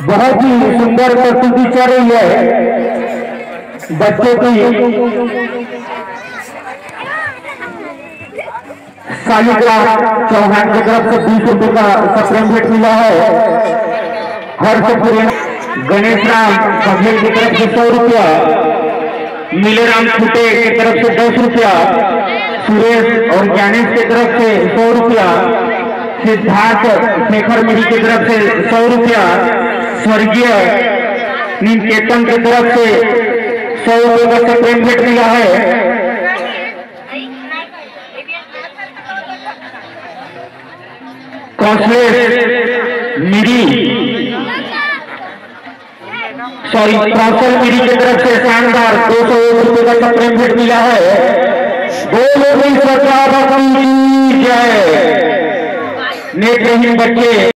बहुत ही सुंदर प्रस्तुति चल रही है बच्चों की। शालिका चौहान की तरफ से 20 रुपए का सप्रेमेंट मिला है। हर्षपुरी गणेश राम बघेल की तरफ से 100 रुपया, नीलेराम खुटे की तरफ से 10 रुपया, सुरेश और ज्ञानेश की तरफ से 100 रुपया, सिद्धार्थ शेखर मिरी की तरफ से 100 रुपया, स्वर्गीय निकेतन की तरफ से 100 रुपये का सप्रेमेंट मिला है। कौशलेश कौशल मिरी की तरफ से शानदार 200 रुपये का सप्रेमेंट मिला है। बोलो सरकार की जय। नेत्रहीन बच्चे